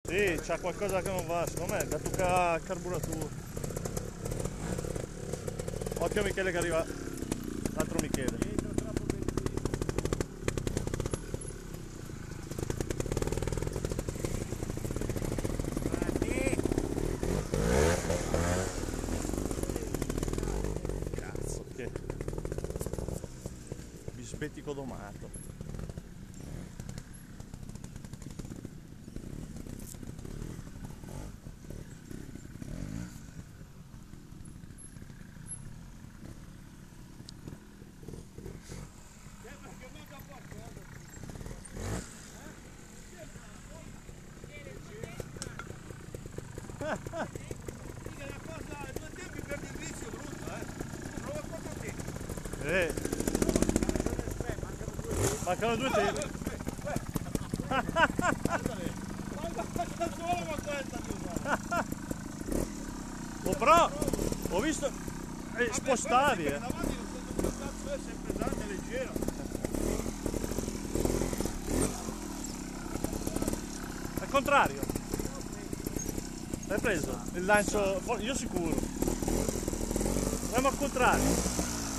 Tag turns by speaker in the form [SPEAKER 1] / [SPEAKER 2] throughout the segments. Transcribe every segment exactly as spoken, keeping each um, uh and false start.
[SPEAKER 1] Sì, c'ha qualcosa che non va, secondo me, dato che ha carburatura. Occhio Michele che arriva, l'altro Michele. Cazzo, che bisbettico domato. Eh. Mancano due tempi. Oh, però ho visto eh, spostavi eh. Al contrario. L'hai preso? Il lancio, io sicuro. Andiamo al contrario.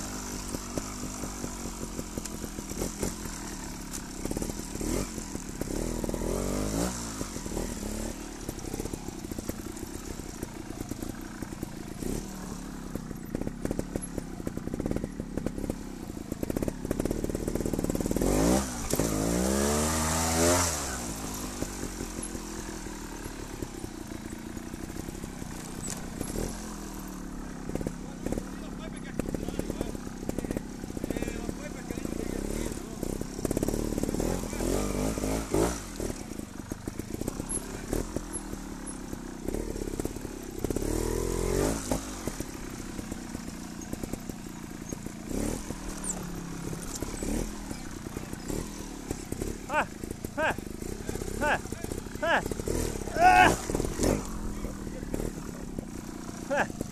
[SPEAKER 1] Ah, eh, eh, eh, eh, eh.